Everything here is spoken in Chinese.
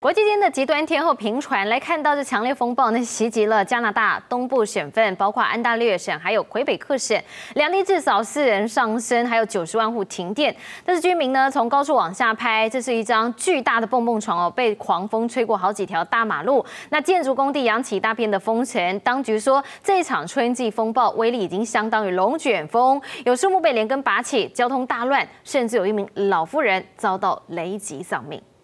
国际间的极端天候频传，来看到这强烈风暴呢袭击了加拿大东部省份，包括安大略省还有魁北克省，两地至少4人丧生，还有90万户停电。但是居民呢从高处往下拍，这是一张巨大的蹦蹦床哦，被狂风吹过好几条大马路。那建筑工地扬起大片的风尘，当局说这一场春季风暴威力已经相当于龙卷风，有树木被连根拔起，交通大乱，甚至有一名老妇人遭到雷击丧命。